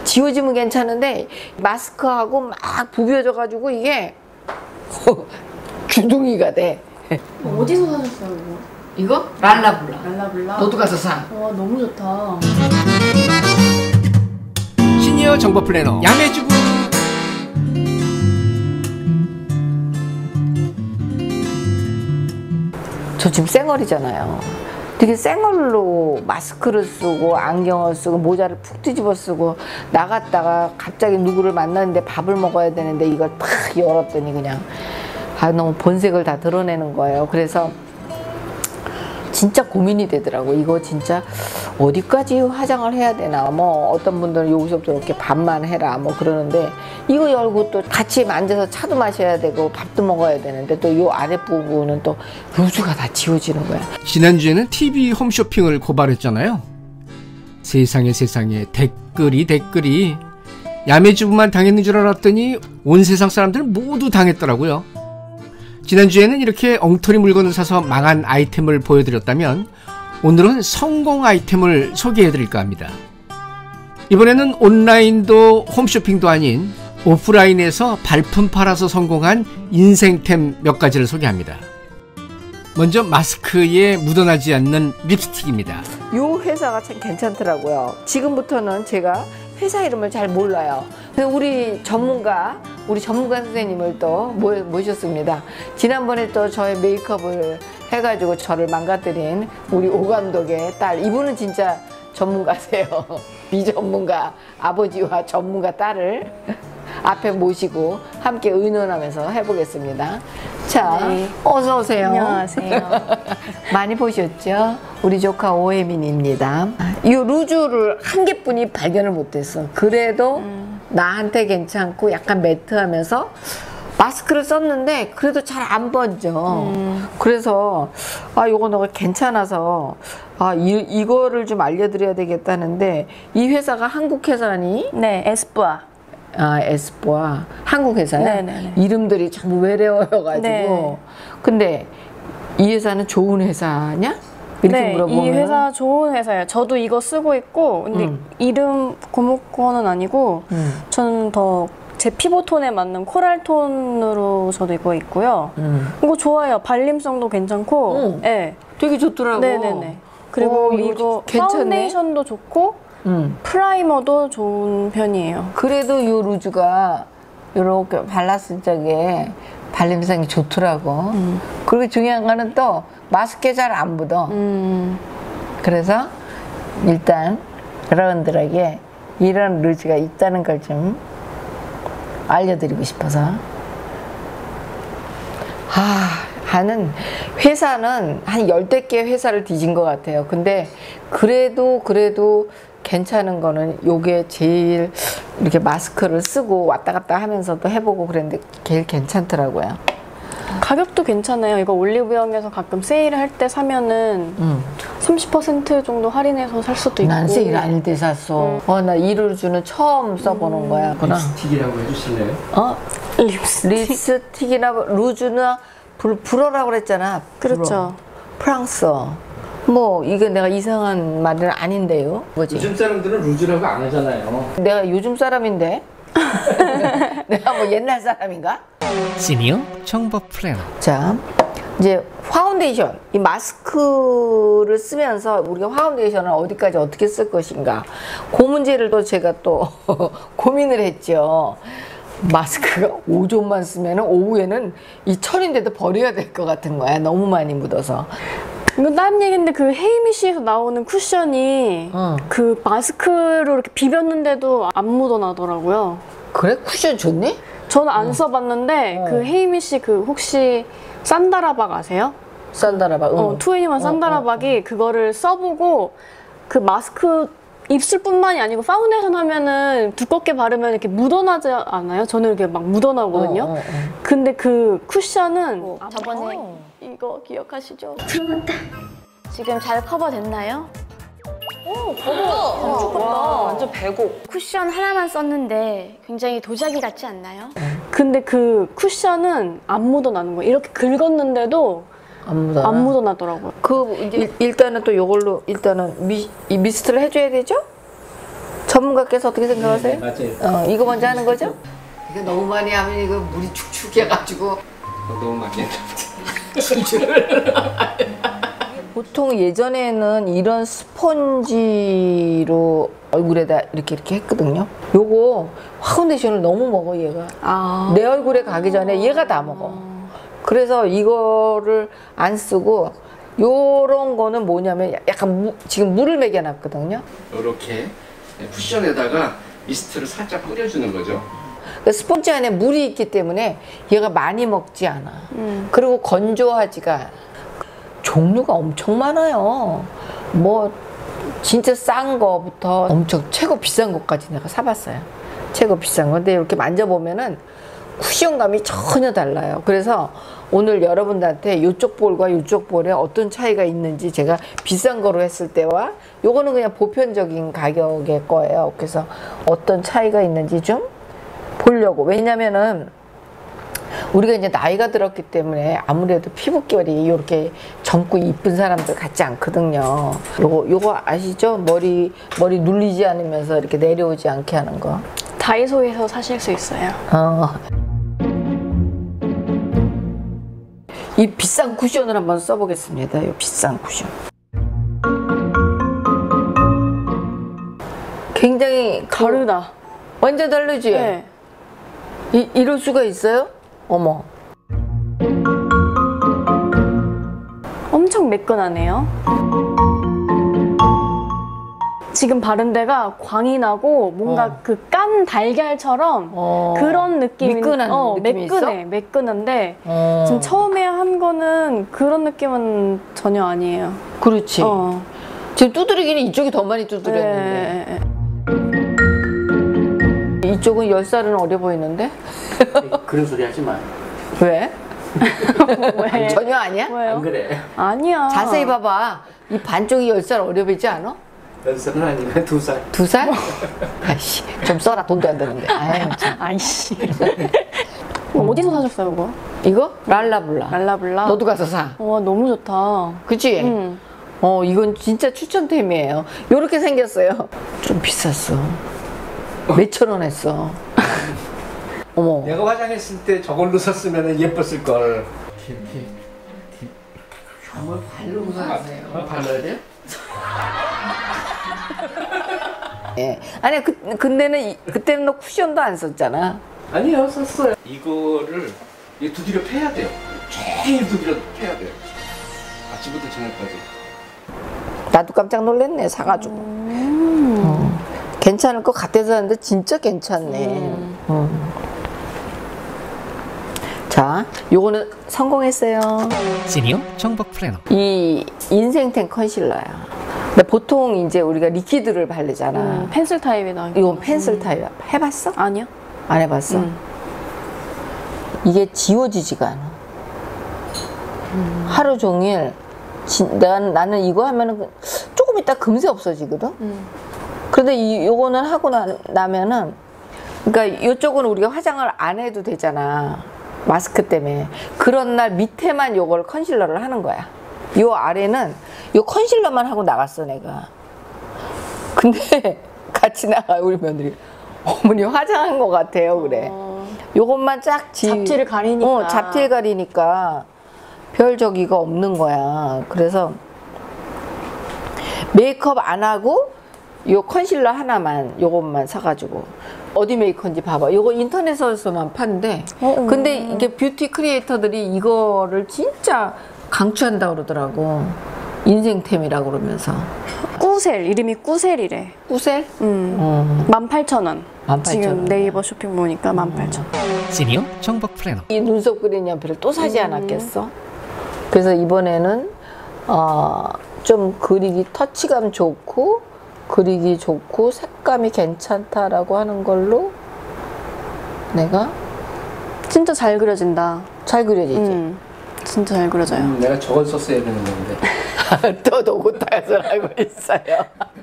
지워지면 괜찮은데 마스크하고 막 부벼져가지고 이게 주둥이가 돼. 어디서 사셨어요 이거? 이거? 랄라블라. 랄라블라? 너도 가서 사. 와 너무 좋다. 시니어 정보 플래너 야매주부. 저 지금 쌩얼이잖아요. 되게 쌩얼로 마스크를 쓰고 안경을 쓰고 모자를 푹 뒤집어 쓰고 나갔다가 갑자기 누구를 만났는데 밥을 먹어야 되는데 이걸 탁 열었더니 그냥 너무 본색을 다 드러내는 거예요. 그래서 진짜 고민이 되더라고. 이거 진짜 어디까지 화장을 해야 되나. 뭐 어떤 분들은 여기서부터 이렇게 반만 해라 뭐 그러는데 이거 열고 또 같이 앉아서 차도 마셔야 되고 밥도 먹어야 되는데 또 요 아랫부분은 또 루즈가 다 지워지는 거야. 지난주에는 TV 홈쇼핑을 고발했잖아요. 세상에 댓글이 야매주부만 당했는 줄 알았더니 온 세상 사람들 모두 당했더라고요. 지난주에는 이렇게 엉터리 물건을 사서 망한 아이템을 보여드렸다면 오늘은 성공 아이템을 소개해드릴까 합니다. 이번에는 온라인도 홈쇼핑도 아닌 오프라인에서 발품 팔아서 성공한 인생템 몇 가지를 소개합니다. 먼저 마스크에 묻어나지 않는 립스틱입니다. 요 회사가 참 괜찮더라고요. 지금부터는 제가 회사 이름을 잘 몰라요. 그래서 우리 전문가 선생님을 또 모셨습니다. 지난번에 또 저의 메이크업을 해가지고 저를 망가뜨린 우리 오 감독의 딸. 이분은 진짜 전문가세요. 비전문가 아버지와 전문가 딸을 앞에 모시고 함께 의논하면서 해보겠습니다. 자, 네. 어서 오세요. 안녕하세요. 많이 보셨죠? 우리 조카 오혜민입니다. 이 루즈를 한 개뿐이 발견을 못했어. 그래도 나한테 괜찮고 약간 매트하면서 마스크를 썼는데 그래도 잘 안 번져. 그래서 요거 너가 괜찮아서 이거를 좀 알려드려야 되겠다는데 이 회사가 한국 회사니? 네, 에스쁘아. 에스쁘아 한국 회사야? 네네. 이름들이 전부 외래어여가지고. 네. 근데 이 회사는 좋은 회사냐? 이렇게 네, 물어보면 이 회사 좋은 회사예요. 저도 이거 쓰고 있고, 근데 이름 고무권은 아니고, 저는 더 제 피부톤에 맞는 코랄 톤으로 저도 이거 있고요. 이거 좋아요. 발림성도 괜찮고, 네. 되게 좋더라고. 네네네. 그리고 이거 괜찮네? 파운데이션도 좋고, 프라이머도 좋은 편이에요. 그래도 이 루즈가 이렇게 발랐을 적에 발림성이 좋더라고. 그리고 중요한 거는 또 마스크에 잘 안 묻어. 그래서 일단 여러분들에게 이런 루즈가 있다는 걸 좀 알려드리고 싶어서. 하는 회사는 한 10대 개 회사를 뒤진 것 같아요. 근데 그래도 괜찮은 거는 요게 제일 이렇게 마스크를 쓰고 왔다 갔다 하면서도 해보고 그랬는데 제일 괜찮더라고요. 가격도 괜찮아요. 이거 올리브영에서 가끔 세일을 할 때 사면은 30% 정도 할인해서 살 수도 있고. 난 세일 아닐 때 샀어. 나 이 루즈는 처음 써보는 거야. 립스틱이라고 해주실래요? 립스틱이나 루즈나 불어라고 그랬잖아. 그렇죠. 프랑스어. 뭐 이게 내가 이상한 말은 아닌데요. 뭐지? 요즘 사람들은 루즈라고 안 하잖아요. 내가 요즘 사람인데? 내가 뭐 옛날 사람인가? 시니어 정보 플래너. 자, 이제 파운데이션. 이 마스크를 쓰면서 우리가 파운데이션을 어디까지 어떻게 쓸 것인가. 그 문제를 또 제가 또 고민을 했죠. 마스크가 5존만 쓰면 오후에는 이 철인데도 버려야 될 것 같은 거야. 너무 많이 묻어서. 이거 다른 얘기인데 그 헤이미쉬에서 나오는 쿠션이 그 마스크로 이렇게 비볐는데도 안 묻어나더라고요. 그래? 쿠션 좋니? 저는 안 써봤는데 그 헤이미쉬 그 혹시 산다라박 아세요? 산다라박. 투애니원 산다라박이 그거를 써보고 그 마스크 입술뿐만이 아니고 파운데이션 하면은 두껍게 바르면 이렇게 묻어나지 않아요? 저는 이렇게 막 묻어나거든요. 근데 그 쿠션은 저번에 이거 기억하시죠? 들어갔다. 지금 잘 커버됐나요? 완전 배고. 쿠션 하나만 썼는데 굉장히 도자기 같지 않나요? 근데 그 쿠션은 안 묻어나는 거예요. 이렇게 긁었는데도 안 묻어나더라고요. 일단은 또 요걸로 일단은 이 미스트를 해줘야 되죠? 전문가께서 어떻게 생각하세요? 네, 맞아요. 이거 먼저 하는 거죠? 이거 너무 많이 하면 이거 물이 축축해가지고 너무 많이 했다. 보통 예전에는 이런 스펀지로 얼굴에다 이렇게 했거든요. 요거 파운데이션을 너무 먹어 얘가. 내 얼굴에 가기 전에 얘가 다 먹어. 그래서 이거를 안 쓰고 요런 거는 뭐냐면 약간 지금 물을 먹여놨거든요. 이렇게 쿠션에다가 미스트를 살짝 뿌려주는 거죠. 그 스펀지 안에 물이 있기 때문에 얘가 많이 먹지 않아. 그리고 건조하지가 않아. 종류가 엄청 많아요. 뭐 진짜 싼 거부터 엄청 최고 비싼 것까지 내가 사봤어요. 최고 비싼 거. 근데 이렇게 만져보면은 쿠션감이 전혀 달라요. 그래서 오늘 여러분들한테 이쪽 볼과 이쪽 볼에 어떤 차이가 있는지 제가 비싼 거로 했을 때와 요거는 그냥 보편적인 가격의 거예요. 그래서 어떤 차이가 있는지 좀 보려고. 왜냐면은 우리가 이제 나이가 들었기 때문에 아무래도 피부결이 이렇게 젊고 이쁜 사람들 같지 않거든요. 요거 아시죠? 머리 눌리지 않으면서 이렇게 내려오지 않게 하는 거. 다이소에서 사실 수 있어요. 이 비싼 쿠션을 한번 써보겠습니다. 이 비싼 쿠션. 굉장히 다르다. 완전 다르지? 네. 이럴 수가 있어요? 어머. 엄청 매끈하네요. 지금 바른 데가 광이 나고 뭔가 그 깐 달걀처럼 그런 느낌이 미끈한 느낌이 매끈해. 있어? 매끈한데 지금 처음에 한 거는 그런 느낌은 전혀 아니에요. 그렇지. 지금 두드리기는 이쪽이 더 많이 두드렸는데. 이쪽은 10살은 어려 보이는데? 그런 소리 하지 마. 왜? 왜? 전혀 아니야? 왜요? 안 그래. 아니야. 자세히 봐봐. 이 반쪽이 10살 어려 보이지 않아? 10살은 아니면 2살. 2살? 아이씨, 좀 써라. 돈도 안 되는데. 아유, 참. 아이씨. 어디서 사셨어요, 그거? 이거? 랄라블라. 랄라블라. 너도 가서 사. 와, 너무 좋다. 그치? 응. 이건 진짜 추천템이에요. 요렇게 생겼어요. 좀 비쌌어. 몇천 원 했어. 어머. 내가 화장했을 때 저걸로 썼으면 예뻤을 걸. 뭘 바르고 사세요? 발라야 돼? 예. 아니, 근데는, 그때는 너 쿠션도 안 썼잖아. 아니요, 썼어요. 이거를 두드려 패야 돼요. 제일 두드려 패야 돼요. 아침부터 저녁까지. 나도 깜짝 놀랐네, 사가지고. 괜찮을 것 같아서 하는데 진짜 괜찮네. 자, 요거는 성공했어요. 시니어 정복 플래너. 이 인생템 컨실러야. 근데 보통 이제 우리가 리퀴드를 바르잖아. 펜슬 타입이다. 이건 펜슬 타입이야. 해봤어? 아니요. 안 해봤어? 이게 지워지지가 않아. 하루 종일 나는 이거 하면은 조금 있다 금세 없어지거든. 그런데 요거는 하고 나면은, 그러니까 이쪽은 우리가 화장을 안 해도 되잖아. 마스크 때문에. 그런 날 밑에만 요걸 컨실러를 하는 거야. 요 아래는 요 컨실러만 하고 나갔어, 내가. 근데 같이 나가 우리 며느리. 어머니 화장한 것 같아요, 그래. 요것만 쫙 잡티를 가리니까. 잡티를 가리니까 별 저기가 없는 거야. 그래서 메이크업 안 하고 요 컨실러 하나만 요것만 사가지고 어디 메이커인지 봐봐. 요거 인터넷에서만 판대. 근데 이게 뷰티 크리에이터들이 이거를 진짜 강추한다 그러더라고. 인생템이라고 그러면서. 꾸셀, 이름이 꾸셀이래. 꾸셀? 18,000원. 18,000원. 지금 네이버 쇼핑 보니까 18,000원. 시니어 정복 플래너. 이 눈썹 그린 연필을 또 사지 않았겠어? 그래서 이번에는 좀 그리기 터치감 좋고 그리기 좋고 색감이 괜찮다라고 하는 걸로 내가 진짜 잘 그려진다. 잘 그려지지? 진짜 잘 그려져요. 내가 저걸 썼어야 되는 건데. 또 노고타에서 알고 있어요.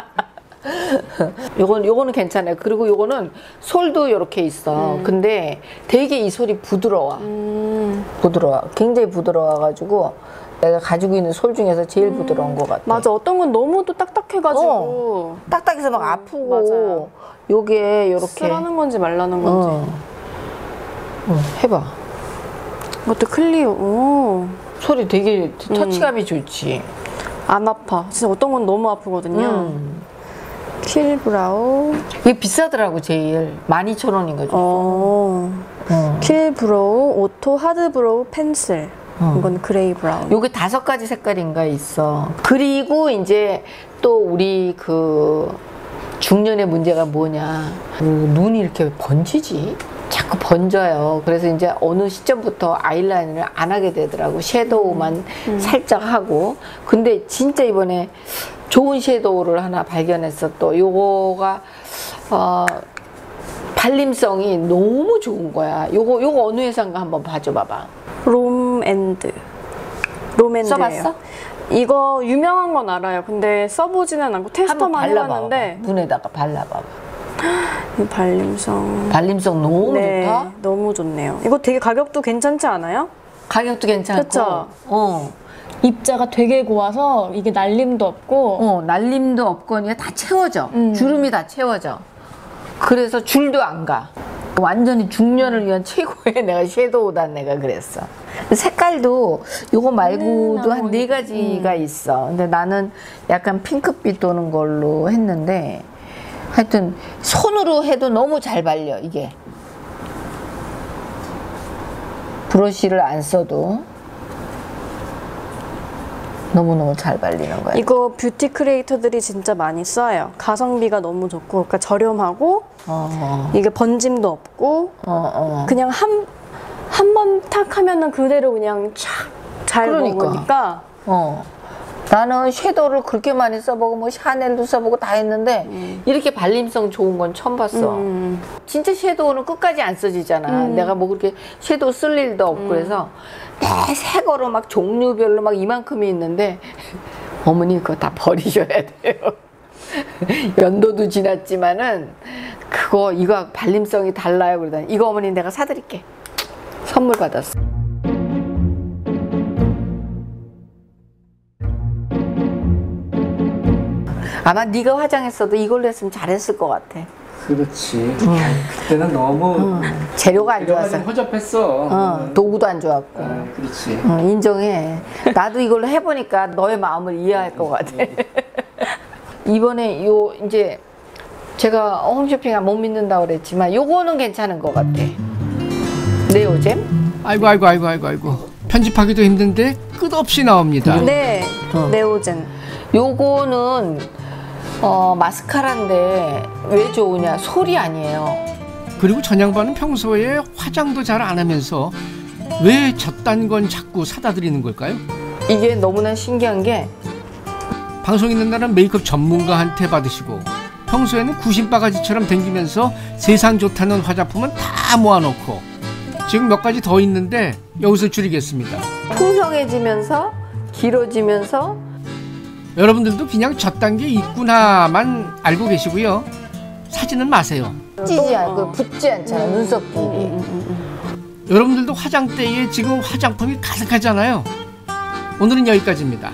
요거는 괜찮아요. 그리고 요거는 솔도 이렇게 있어. 근데 되게 이 솔이 부드러워. 부드러워. 굉장히 부드러워가지고 내가 가지고 있는 솔 중에서 제일 부드러운 것 같아. 맞아. 어떤 건 너무 또 딱딱해가지고 딱딱해서 막 아프고 맞아요. 요게 요렇게 쓰라는 건지 말라는 건지. 해봐. 이것도 클리오. 오. 소리 되게 터치감이 좋지. 안 아파. 진짜 어떤 건 너무 아프거든요. 킬브라우. 이게 비싸더라고 제일. 12,000원인가 줘. 킬브로우 오토 하드브로우 펜슬. 이건 그레이 브라운. 요게 5가지 색깔인가 있어. 그리고 이제 또 우리 그 중년의 문제가 뭐냐. 그 눈이 이렇게 번지지. 자꾸 번져요. 그래서 이제 어느 시점부터 아이라인을 안 하게 되더라고. 섀도우만 살짝 하고. 근데 진짜 이번에 좋은 섀도우를 하나 발견했어. 또 요거가 발림성이 너무 좋은 거야. 요거 어느 회사인가 한번 봐줘봐봐. 롬앤드예요. 써봤어? 이거 유명한 건 알아요. 근데 써보지는 않고 테스터만 해봤는데. 눈에다가 발라봐봐. 이 발림성. 발림성 너무 네, 좋다. 너무 좋네요. 이거 되게 가격도 괜찮지 않아요? 가격도 괜찮고. 그쵸? 입자가 되게 고와서 이게 날림도 없고 날림도 없고 그냥 다 채워져. 주름이 다 채워져. 그래서 줄도 안 가. 완전히 중년을 위한 최고의 내가 섀도우다 내가 그랬어. 색깔도 요거 말고도 한 4가지가 있어. 근데 나는 약간 핑크빛 도는 걸로 했는데 하여튼 손으로 해도 너무 잘 발려 이게. 브러쉬를 안 써도 너무너무 잘 발리는 거야. 이거 뷰티 크리에이터들이 진짜 많이 써요. 가성비가 너무 좋고, 그러니까 저렴하고, 이게 번짐도 없고, 그냥 한 번 탁 하면은 그대로 그냥 촥 잘 먹으니까. 나는 섀도우를 그렇게 많이 써보고 뭐 샤넬도 써보고 다 했는데 이렇게 발림성 좋은 건 처음 봤어. 진짜 섀도우는 끝까지 안 써지잖아. 내가 뭐 그렇게 섀도우 쓸 일도 없고 그래서 새 거로 막 종류별로 막 이만큼이 있는데 어머니 그거 다 버리셔야 돼요. 연도도 지났지만은 이거 발림성이 달라요. 그러더니 이거 어머니 내가 사드릴게. 선물 받았어. 아마 네가 화장했어도 이걸로 했으면 잘했을 것 같아. 그렇지. 그때는 너무 재료가 안 좋았어. 허접했어. 도구도 안 좋았고. 그렇지. 인정해. 나도 이걸로 해보니까 너의 마음을 이해할 것 같아. 이번에 이제 제가 홈쇼핑 못 믿는다고 그랬지만 요거는 괜찮은 것 같아. 네오잼? 아이고. 편집하기도 힘든데 끝없이 나옵니다. 네, 네오젠. 요거는 마스카라인데 왜 좋으냐? 솔이 아니에요. 그리고 전양반은 평소에 화장도 잘 안 하면서 왜 저딴 건 자꾸 사다 드리는 걸까요? 이게 너무나 신기한 게 방송 있는 날은 메이크업 전문가한테 받으시고 평소에는 구신바가지처럼 댕기면서 세상 좋다는 화장품은 다 모아놓고 지금 몇 가지 더 있는데 여기서 줄이겠습니다. 풍성해지면서 길어지면서 여러분들도 그냥 저딴 게 있구나만 알고 계시고요. 사지는 마세요. 찌지 않고 붙지 않잖아. 눈썹 길이. 여러분들도 화장대에 지금 화장품이 가득하잖아요. 오늘은 여기까지입니다.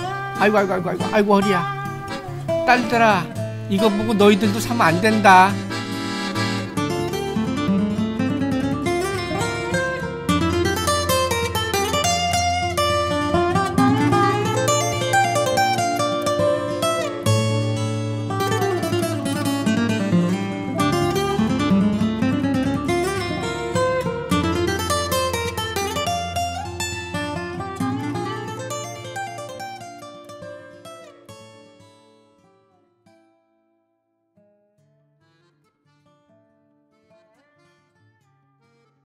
아이고 허리야. 딸들아 이거 보고 너희들도 사면 안 된다.